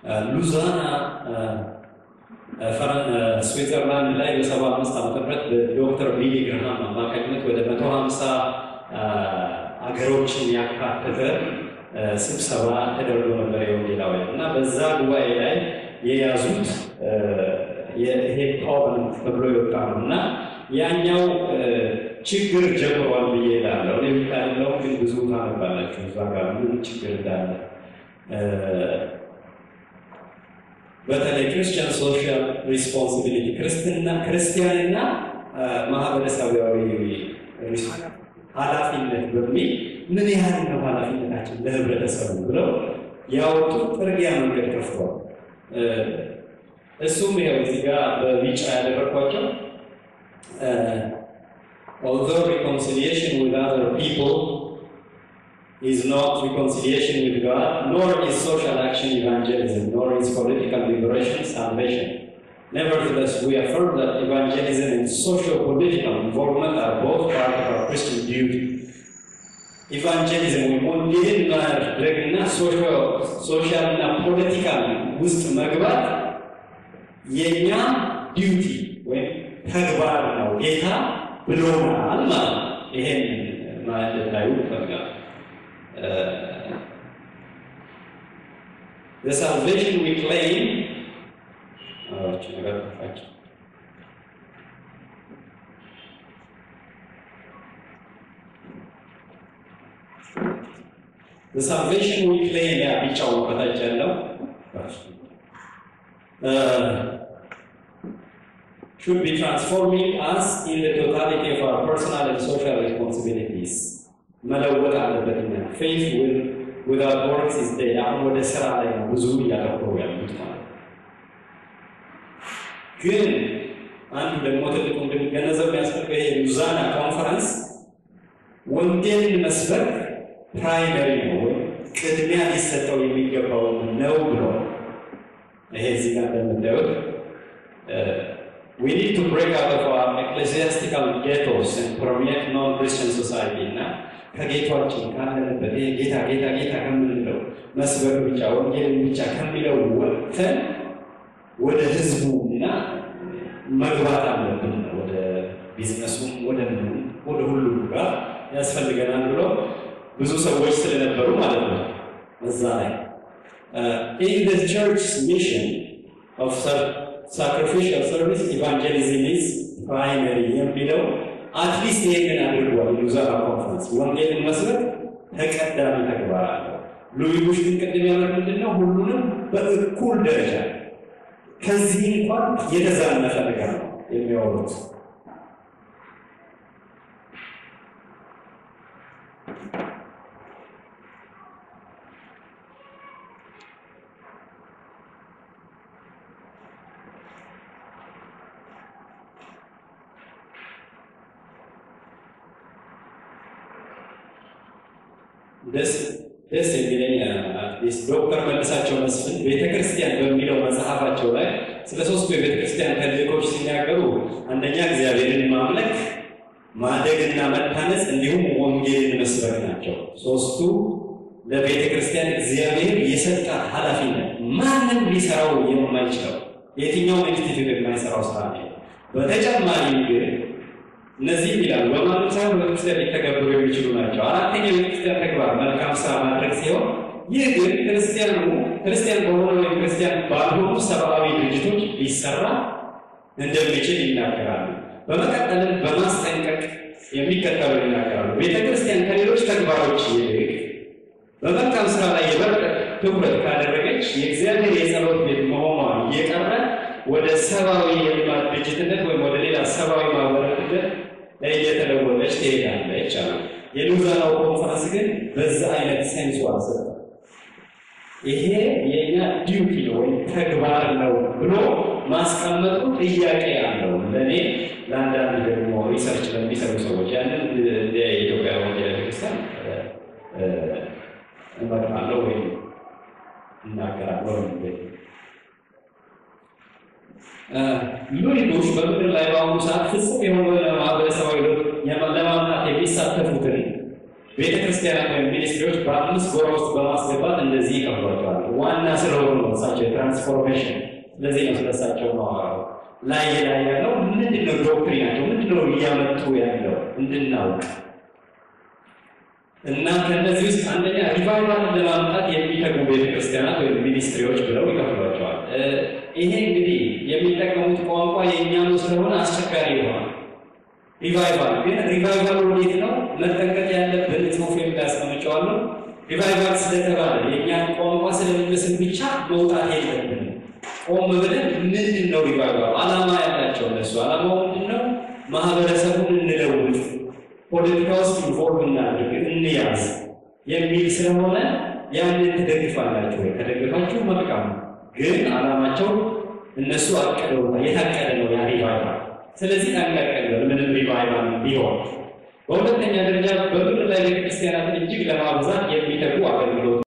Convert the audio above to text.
ሉዛና ስዊዘርላንድ ላይ በ75 ዓመተ ምህረት ዶክተር ቢሊ ግርሃም አማካኝነት ወደ 150 አገሮችን ያካተተ ስብሰባ ተደርጎ ነበር የወንጌላውያን እና በዛ ጉባኤ ላይ የያዙት ይሄ ኮቨናንት ተብሎ ይወጣልና ያኛው ችግር ጀምሯል ብዬ እላለሁ። እኔ ብቻለሁ ግን ብዙ ታነባላችሁ እዛ ጋር ምን ችግር እንዳለ በተለይ ክርስቲያን ሶሻል ሪስፖንሲቢሊቲ ክርስቲያንና ማህበረሰባዊ ኃላፊነት በሚል ምን ያህል ነው ኃላፊነታችን ለህብረተሰቡ ብለው ያወጡት ጥርጊያ መንገድ ከፍተዋል። እሱም ይኸው እዚህ ጋር በቢጫ ያደረኳቸው although reconciliation with other people is not reconciliation with God, nor is social action evangelism, nor is political liberation salvation. Nevertheless, we affirm that evangelism and socio-political involvement are both part of our Christian duty. Evangelism ወንጌልን ማድረግና ሶሻልና ፖለቲካል ውስጥ መግባት የኛ ዲዩቲ ወይም ተግባር ነው ጌታ ብሎናል ማለት ነው። ይሄን ማለት ላይ ይፈልጋል። The salvation we claim the salvation we claim ቢጫው ከታች ያለው should be transforming us in the totality of our personal and social responsibilities. መለወጥ አለበትና faith without works is dead. አሁን ወደ ስራ ላይ ብዙ ያተኮሩ ያሉት ማለት ግን አንዱ ደግሞ ትልቁ እንደሚገነዘብ ያስፈልገው ይሄ ሉዛና ኮንፈረንስ ወንጌልን መስበክ ፕራይመሪ ነው ቅድሚያ ሊሰጠው የሚገባው ነው ብሎ ይሄ እዚህ ጋር እንደምታዩት we need to break out of our ecclesiastical ghettos and permeate non-Christian society. Now, ከጌታችን ካለንበት ጌታ ከምንለው መስበክ ብቻ ወንጌልን ብቻ ከሚለው ወጥተን ወደ ህዝቡና መግባት አለብን። ወደ ቢዝነሱም ወደ ሁሉ ጋር ያስፈልገናል ብሎ ብዙ ሰዎች ስለነበሩ ማለት ነው። እዛ ላይ in the church's mission of sacrificial service evangelism is primary የሚለው at least ይሄን አድርጓል። ሉዛና ኮንፈረንስ ወንጌልን መስበክ ተቀዳሚ ተግባር አለው። ሉዊስ ግን ቅድም ያለው ምንድነው ሁሉንም በእኩል ደረጃ ከዚህ እንኳን የተዛነፈ ነገር ነው የሚያወሩት። ደስ የሚለኝ አዲስ ዶክተር መልሳቸው መስፍን ቤተክርስቲያን በሚለው መጽሐፋቸው ላይ ስለ ሶስቱ የቤተክርስቲያን ተልእኮች ሲናገሩ አንደኛ እግዚአብሔርን ማምለክ፣ ማደግና መታነጽ እንዲሁም ወንጌልን መስበክ ናቸው። ሶስቱ ለቤተክርስቲያን እግዚአብሔር የሰጣት ኃላፊነት ማንም ሊሰራው የማይችለው የትኛው ኢንስቲትዩት የማይሰራው ስራ ነው። በተጨማሪም ግን እነዚህ ይላል በማንም ሳይሆን በክርስቲያን ሊተገበሩ የሚችሉ ናቸው። አራተኛው የክርስቲያን ተግባር መልካም ስራ ማድረግ ሲሆን ይህ ግን ክርስቲያን በሆኑ ወይም ክርስቲያን ባልሆኑ ሰብአዊ ድርጅቶች ሊሰራ እንደሚችል ይናገራሉ። በመቀጠልም በማስጠንቀቅ የሚከተሉ ይናገራሉ። ቤተክርስቲያን ከሌሎች ተግባሮች ይልቅ በመልካም ስራ ላይ የበለጠ ትኩረት ካደረገች የእግዚአብሔር የጸሎት ቤት መሆኗን እየቀረ ወደ ሰብአዊ የልማት ድርጅትነት ወይም ወደ ሌላ ሰብአዊ ማህበረሰብ እየተለወጠች ትሄዳለች አሉ። የሉዛናው ኮንፈረንስ ግን በዛ አይነት ሴንስ ዋሰጠ። ይሄ የኛ ዲዩቲ ነው ወይ ተግባር ነው ብሎ ማስቀመጡ ጥያቄ አለው። ለኔ ለአንዳንድ ደግሞ ሪሰርች ለሚሰሩ ሰዎች ያንን የኢትዮጵያ ወንጌል ቤተክርስቲያን እመጣለሁ ወይ እናገራለሁ ወይ ሉሊዶች በምድር ላይ በአሁኑ ሰዓት ፍጹም የሆነ ማህበረሰባዊ ለውጥ ለማምጣት የሚሳተፉትን ቤተክርስቲያናት ወይም ሚኒስትሪዎች በአምስት ጎራ ውስጥ በማስገባት እንደዚህ ይከፍሏቸዋል። ዋና ስለሆኑ ነው እሳቸው ትራንስፎርሜሽን። ስለዚህ ነው ስለሳቸው ማወራው። ላይ ያለው ምንድነው ዶክትሪናቸው ምንድነው እያመጡ ያለው እንድናውቅ እና ከነዚህ ውስጥ አንደኛ ሪቫይቫል ለማምጣት የሚተጉ ቤተክርስቲያናት ወይም ሚኒስትሪዎች ብለው ይከፍሏቸዋል። ይሄ እንግዲህ የሚጠቀሙት ቋንቋ የኛኑ ስለሆነ አስቸጋሪ ይሆናል። ሪቫይቫል ግን ሪቫይቫል ወዴት ነው መጠንቀቅ ያለብን? ጽሁፍ የሚያስቀምጨዋለሁ። ሪቫይቫል ስለተባለ የኛን ቋንቋ ስለሚመስል ብቻ መውጣት የለብንም። ቆም ብለን ምንድነው ሪቫይቫል ዓላማ ያላቸው እነሱ ዓላማው ምንድነው? ማህበረሰቡን እንለውጥ፣ ፖለቲካ ውስጥ ኢንቮልቭ እናድርግ፣ እንያዝ የሚል ስለሆነ ያንን ትደግፋላችሁ ወይ? ከደግፋችሁ መልካም። ግን ዓላማቸው እነሱ አቀደው የታቀደ ነው ያ ሪቫይቫል። ስለዚህ አንቀቀለ ምንም ሪቫይቫል ቢሆን በሁለተኛ ደረጃ በምድር ላይ ቤተክርስቲያናትን እጅግ ለማብዛት የሚተጉ አገልግሎት